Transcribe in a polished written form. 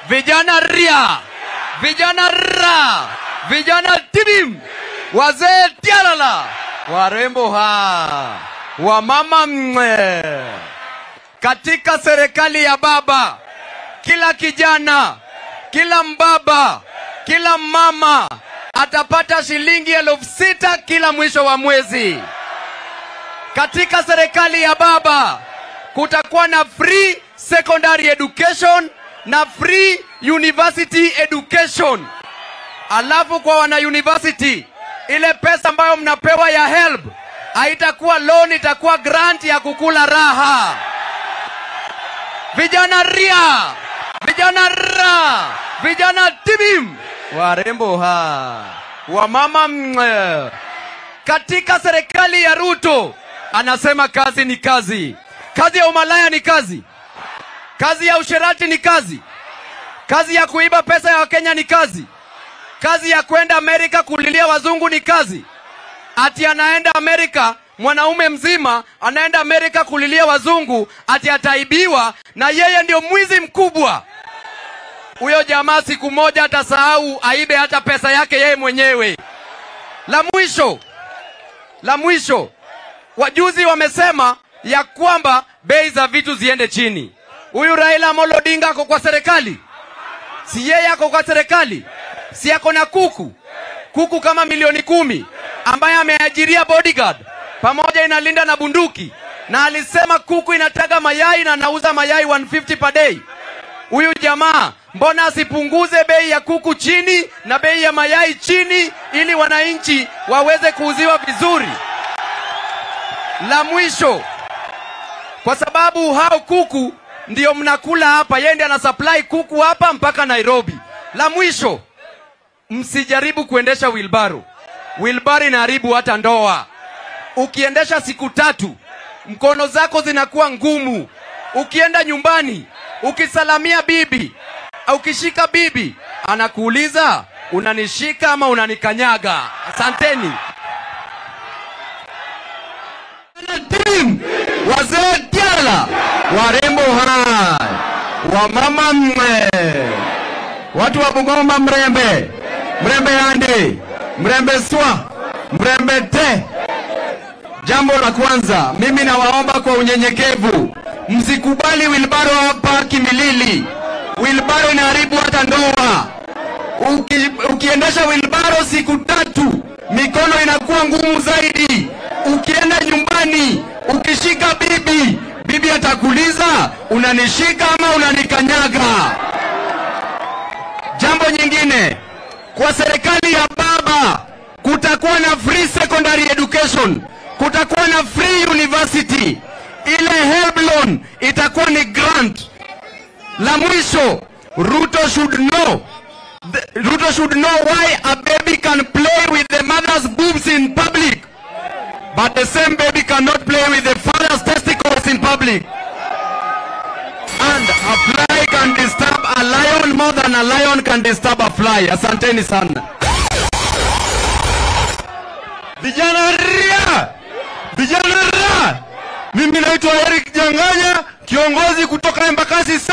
vijana ria, vijana ra, vijana tibim, wazee tialala, warembo wamama mwe. Katika serikali ya baba, kila kijana, kila mbaba, kila mama atapata shilingi 6,000 kila mwisho wa mwezi. Katika serikali ya baba kutakuwa na free secondary education na free university education. Alafu kwa wana university, ile pesa ambayo mnapewa ya help haitakuwa loan, itakuwa grant ya kukula raha. Vijana ria, vijana ra, vijana tibim, warembo wamama mwe. Katika serikali ya Ruto anasema kazi ni kazi. Kazi ya umalaya ni kazi. Kazi ya usherati ni kazi. Kazi ya kuiba pesa ya Wakenya ni kazi. Kazi ya kwenda Amerika kulilia wazungu ni kazi. Ati anaenda Amerika, mwanaume mzima anaenda Amerika kulilia wazungu ati ataibiwa na yeye ndio mwizi mkubwa. Huyo jamaa siku moja atasahau aibe hata pesa yake yeye mwenyewe. La mwisho, wajuzi wamesema ya kwamba bei za vitu ziende chini. Huyu Raila Amolo Odinga ako kwa serikali? Si yeye ako kwa serikali? Si ako na Kuku kama milioni 10 ambaye ameajiria Bodyguard pamoja inalinda na bunduki, na alisema Kuku inataga mayai na anauza mayai 150 per day. Huyu jamaa mbona asipunguze bei ya kuku chini na bei ya mayai chini ili wananchi waweze kuuziwa vizuri? La mwisho, kwa sababu hao kuku ndio mnakula hapa, yeye ndiye ana supply kuku hapa mpaka Nairobi. La mwisho, msijaribu kuendesha wheelbarrow. Wheelbarrow inaharibu hata ndoa. Ukiendesha siku 3, mkono zako zinakuwa ngumu. Ukienda nyumbani, ukisalamia bibi, au ukishika bibi, anakuuliza unanishika ama unanikanyaga. Asanteni. Wazee tiala, warembo wamama mwe. Watu wa Bungoma mrembe ande, mrembe swa, mrembe te. Jambo la kwanza, mimi nawaomba kwa unyenyekevu, msikubali wilbaro hapa Kimilili. Wilbaro inaharibu hata ndoa. Ukiendesha wilbaro siku 3, mikono inakuwa ngumu zaidi. Ukienda nyumbani, ukishika bibi atakuuliza unanishika ama unanikanyaga. Jambo nyingine, kwa serikali ya baba kutakuwa na free secondary education, kutakuwa na free university. Ile help loan itakuwa ni grant. La mwisho, Ruto should know why a baby can play with the mother's boobs in public, but the same baby cannot play with the father's testicles in public. And a fly can disturb a lion more than a lion can disturb a fly. Asanteni sana. Vijana ria, vijana ra. Mimi naitwa Eric Janganya, kiongozi kutoka Embakasi.